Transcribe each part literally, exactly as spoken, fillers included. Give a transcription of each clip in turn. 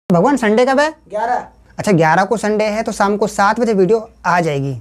भगवान संडे कब है? ग्यारह। अच्छा ग्यारह को संडे है तो शाम को सात बजे वीडियो आ जाएगी।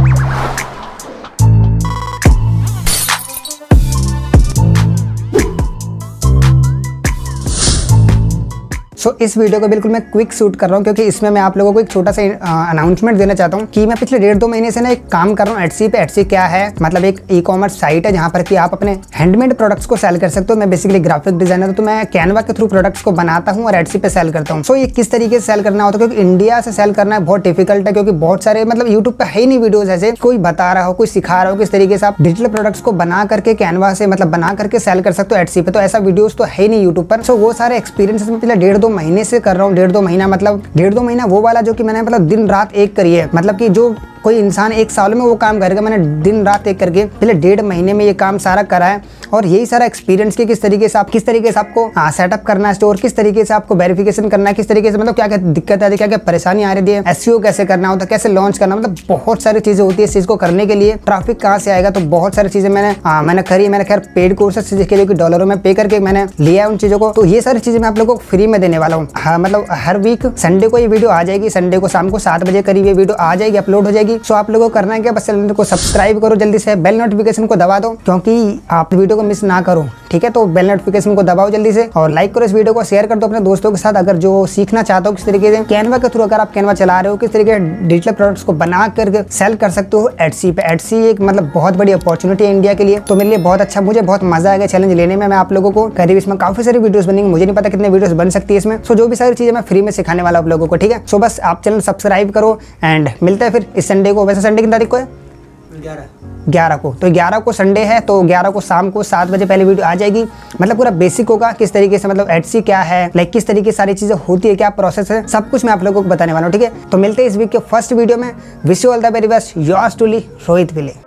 सो so, इस वीडियो को बिल्कुल मैं क्विक शूट कर रहा हूँ क्योंकि इसमें मैं आप लोगों को एक छोटा सा अनाउंसमेंट देना चाहता हूँ कि मैं पिछले डेढ़ दो महीने से ना एक काम कर रहा हूँ एटसी पे। एटसी क्या है? मतलब एक ई कॉमर्स साइट है जहाँ पर कि आप अपने हैंडमेड प्रोडक्ट्स को सेल कर सकते हो। मैं बेसिकली ग्राफिक डिजाइनर हूँ तो मैं कैनवा के थ्रू प्रोडक्ट्स को बनाता हूँ और एटसी पे सेल करता हूँ। सो so, ये किस तरीके से सेल करना होता है क्योंकि इंडिया से सेल करना बहुत डिफिकल्ट है क्योंकि बहुत सारे मतलब यूट्यूब पे है ही नहीं वीडियोज ऐसे कोई बता रहा हो, कोई सिखा रहा हो किस तरीके से आप डिजिटल प्रोडक्ट्स को बना करके कैनवा से मतलब बना करके सेल कर सकते हो एटसी पे। तो ऐसा वीडियोज तो है ही नहीं यूट्यूब पर। सो वो सारे एक्सपीरियंसेस मैं पिछले डेढ़ दो महीने से कर रहा हूँ। डेढ़ दो महीना मतलब डेढ़ दो महीना वो वाला जो कि मैंने मतलब दिन रात एक करी है। मतलब कि जो कोई इंसान एक साल में वो काम करेगा, मैंने दिन रात एक करके पहले डेढ़ महीने में ये काम सारा करा है। और यही सारा एक्सपीरियंस के किस तरीके से आप किस तरीके से आपको सेटअप करना है स्टोर, किस तरीके से आपको वेरिफिकेशन करना है, किस तरीके से मतलब क्या क्या दिक्कत आती है, क्या क्या परेशानी आ रही है, एसईओ कैसे करना होता है, कैसे लॉन्च करना, मतलब बहुत सारी चीजें होती है इस चीज को करने के लिए। ट्रैफिक कहाँ से आएगा, तो बहुत सारी चीजें मैंने आ, मैंने करी। मैंने खैर पेड कोर्सेज सीखे जो कि डॉलरों में पे करके मैंने लिया है उन चीजों को। तो ये सारी चीजें मैं आप लोगों को फ्री में देने वाला हूँ। हाँ, मतलब हर वीक संडे को ये वीडियो आ जाएगी। संडे को शाम को सात बजे करीब ये वीडियो आ जाएगी, अपलोड हो जाएगी। सो आप लोगों को करना है क्या, बस चैनल को सब्सक्राइब करो, जल्दी से बेल नोटिफिकेशन को दबा दो क्योंकि आप वीडियो को मिस ना करो। ठीक है, तो बेल नोटिफिकेशन को दबाओ जल्दी से और लाइक करो इस वीडियो को, शेयर कर दो अपने दोस्तों के साथ। अगर जो सीखना चाहते हो किस तरीके से कैनवा के थ्रू अगर आप कैनवा चला रहे हो, किस तरीके से डिजिटल प्रोडक्ट्स को बना करके सेल कर सकते हो एटसी पे। एटसी एक मतलब बहुत बड़ी अपॉर्चुनिटी है इंडिया के लिए। तो मेरे लिए बहुत अच्छा, मुझे बहुत मजा आएगा चैलेंज लेने में। मैं आप लोगों को करीब इसमें काफी सारी वीडियोस बनेंगी, मुझे नहीं पता कितने वीडियोस बन सकती है इसमें। सो जो भी सारी चीजें मैं फ्री में सिखाने वाला आप लोगों को। ठीक है, सो बस आप चैनल सब्सक्राइब करो एंड मिलते हैं फिर इस संडे को। वैसे संडे की तारीख को है ग्यारह ग्यारह को, तो ग्यारह को संडे है तो ग्यारह को शाम को सात बजे पहले वीडियो आ जाएगी। मतलब पूरा बेसिक होगा किस तरीके से मतलब एटसी क्या है, लाइक किस तरीके से सारी चीजें होती है, क्या प्रोसेस है, सब कुछ मैं आप लोगों को बताने वाला हूँ। ठीक है, तो मिलते हैं इस वीक के फर्स्ट वीडियो में। Wish you all the very best. Yours truly Rohit Vile.